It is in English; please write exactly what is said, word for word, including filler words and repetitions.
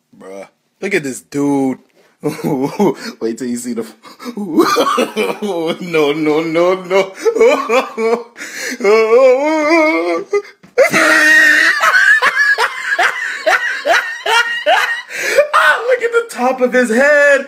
Bruh. Look at this dude. Wait till you see the... No, no, no, no. Ah, look at the top of his head.